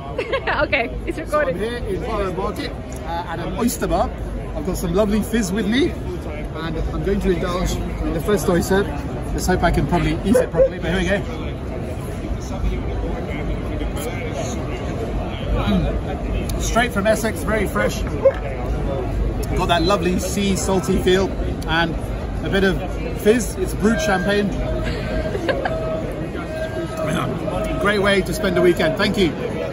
Okay, it's recorded. So I'm here in Borough Market at an oyster bar. I've got some lovely fizz with me, and I'm going to indulge in the first oyster. Let's hope I can probably eat it properly, but here we go. Straight from Essex, very fresh. Got that lovely sea salty feel and a bit of fizz. It's brut champagne. Great way to spend a weekend. Thank you.